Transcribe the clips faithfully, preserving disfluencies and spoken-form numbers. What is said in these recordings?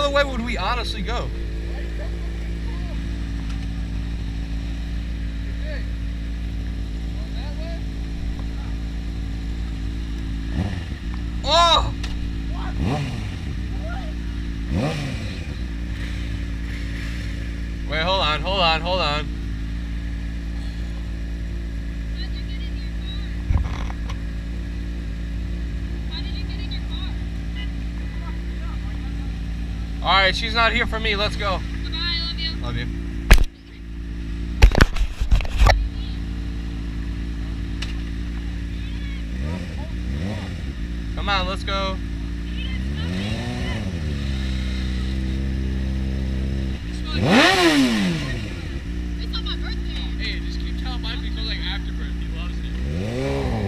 other way would we honestly go? Oh! Wait, hold on, hold on, hold on. Alright, she's not here for me. Let's go. Bye-bye, I love you. Love you. Come on, let's go. It's not my birthday. Hey, just keep telling Mike because like afterbirth. He loves it.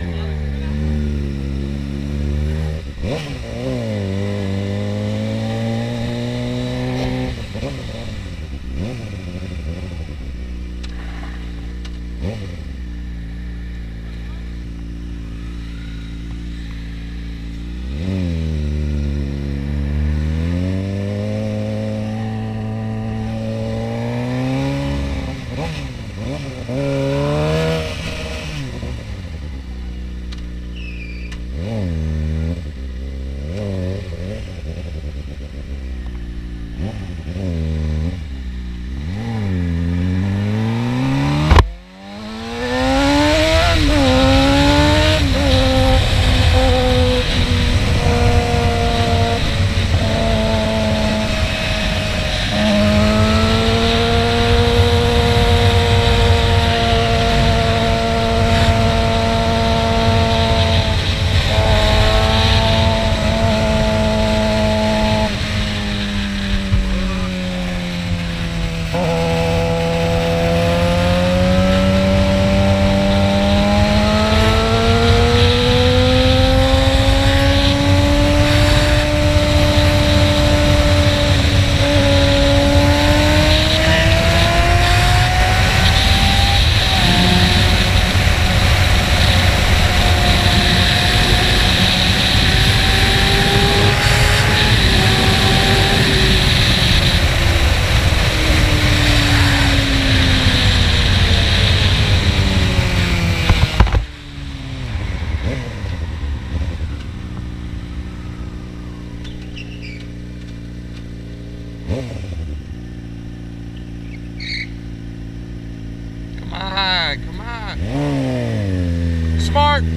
Come on, come on. Smart.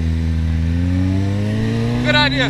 Good idea.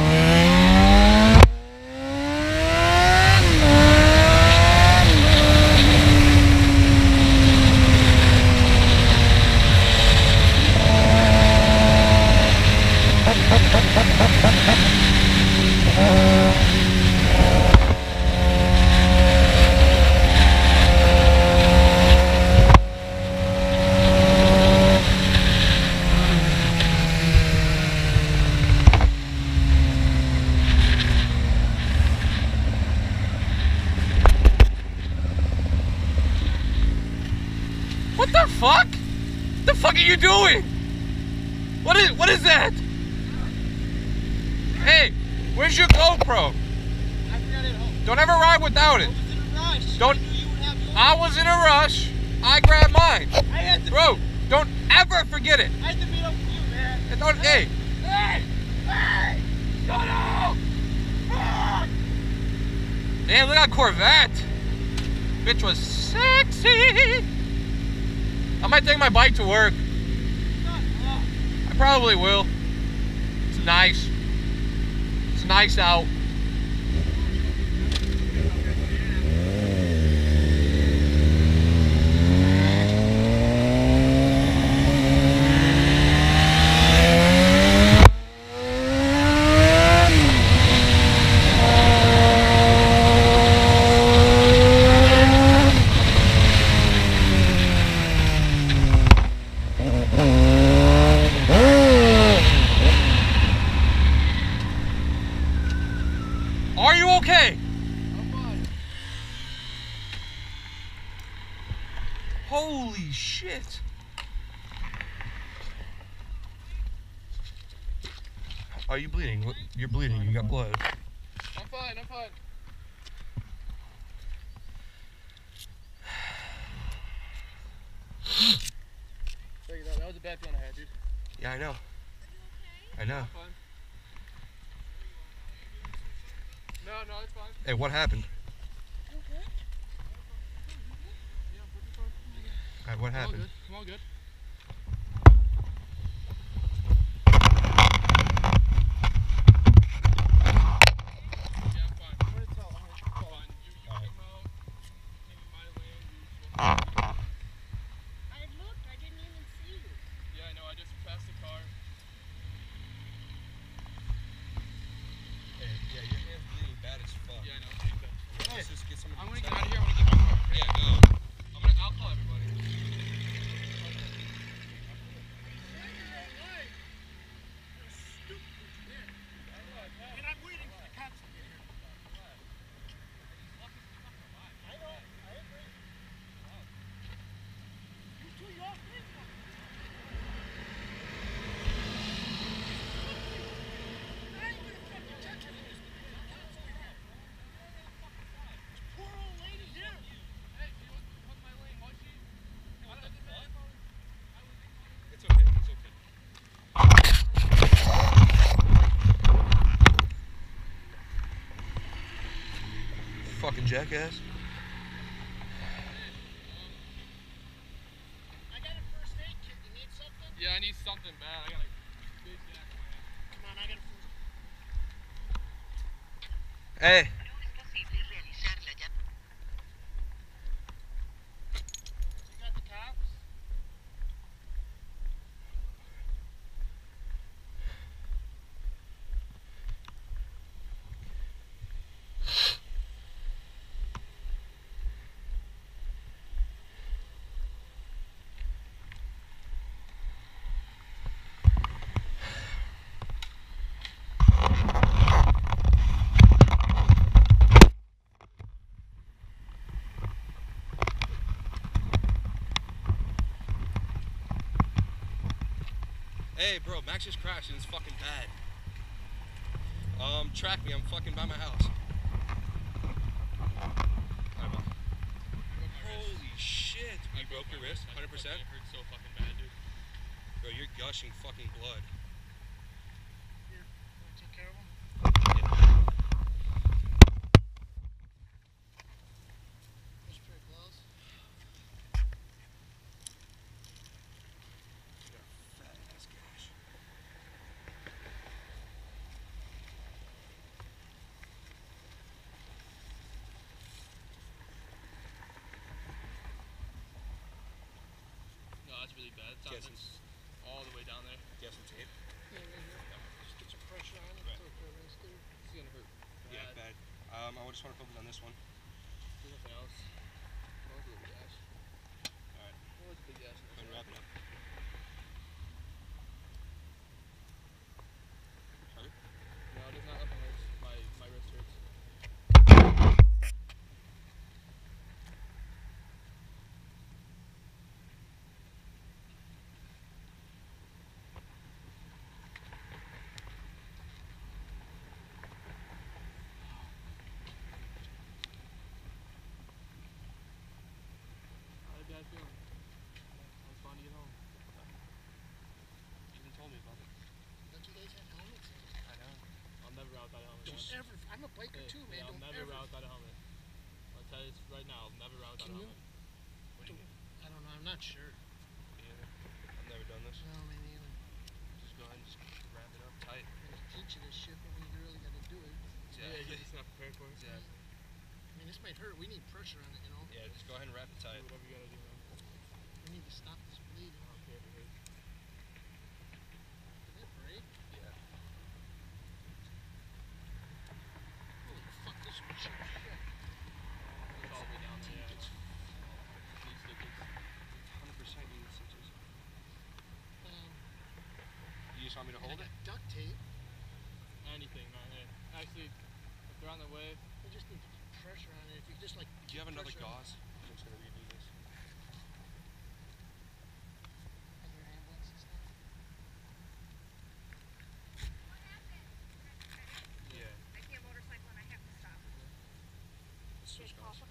What the fuck? What the fuck are you doing? What is what is that? Hey, where's your GoPro? I forgot it at home. Don't ever ride without it. I was in a rush. Don't- I knew you would have yours. I was in a rush. I grabbed mine. I had to. Bro, don't ever forget it. I had to meet up with you, man. And don't, hey, Hey! Hey! Shut up! Fuck! damn, look at that Corvette. Bitch was sexy. I might take my bike to work. Shut up. I probably will. It's nice. It's nice out. Are you okay? I'm fine. Holy shit. Are you bleeding? You're bleeding. You got blood. I'm fine. I'm fine. So, you know, that was a bad feeling I had, dude. Yeah, I know. Are you okay? I know. I'm fine. No, no, it's fine. Hey, what happened? You okay? Yeah, I'm pretty fine. All right, what I'm all happened? good. I'm all good. Yeah, I'm fine. I'm gonna tell. I'm gonna tell. Fine. You, you All right. came out, came in my lane. You supposed to be I looked. I didn't even see you. Yeah, I know. I just passed the car. Hey, yeah, your hand's bleeding bad as fuck. Yeah, I know. Take that. Yeah, let's just get some. I'm gonna get out of here. I'm gonna get my car. Okay? Yeah, go. I'm gonna. I'll call everybody. And I'm waiting for the cops to get here. I know, I agree. You two, you're all free. I ain't gonna fucking touch you. Cops are here. This poor old lady here. Hey, she wasn't in my lane, was she? What the fuck? It's okay. It's okay. Fucking jackass. I got a first aid kit. You need something? Yeah, I need something bad. I got a big jack in my hand. Come on, I got a first. Hey. You got the cops? Hey, bro, Max just crashed and it's fucking bad. Um, track me. I'm fucking by my house. Alright, bro. Holy shit. You broke your wrist? one hundred percent? It hurts so fucking bad, dude. Bro, you're gushing fucking blood. Here, wanna take care of him? Let's trade gloves. Fat ass gash. No, that's really bad. It's, Get it's all the way down there. Do you have some tape? Yeah, right here. Just get some pressure on it. Right. Till it rest there. It's gonna hurt bad. Yeah, bad. Um, I just want to focus on this one. There's nothing else. Oh, it's a little gash. Alright. Oh, it's a big gash. Go ahead and wrap it up. Hurt? No, there's not nothing hurts. My my wrist hurts. I had a bad feeling. I was fine to get home. You even told me about it. Don't you guys have helmets on? I know. I'll never ride without a helmet. Don't man. ever. I'm a biker Hey, too, hey, man. I'll Don't never ever. ride without a helmet. I'll tell you this right now. I'll never ride without Can a you? helmet. What do you mean? I don't know. I'm not sure. Me either. I've never done this. No, me neither. Just go ahead and just wrap it up tight. I'm gonna teach you this shit, but we really gotta do it. Yeah, you're just not prepared for it. Exactly. I mean, this might hurt. We need pressure on it, you know. Yeah, just go ahead and wrap it Do tight. whatever you gotta do, man. We need to stop this bleeding. I don't care if it hurts. Did it break? Yeah. Holy fuck, this one shit. It's all the way down there. Yeah. It's These stitches. one hundred percent you need stitches. um, You just want me to and I hold it? got duct tape. Anything, man. Hey, actually, if they're on the way, We just need to keep pressure on it. If you just like. Do you have another pressure on- gauze? I'm just gonna redo this. on your ambulance and stuff. Yeah. I see a motorcycle and I have to stop. Let's switch gauze.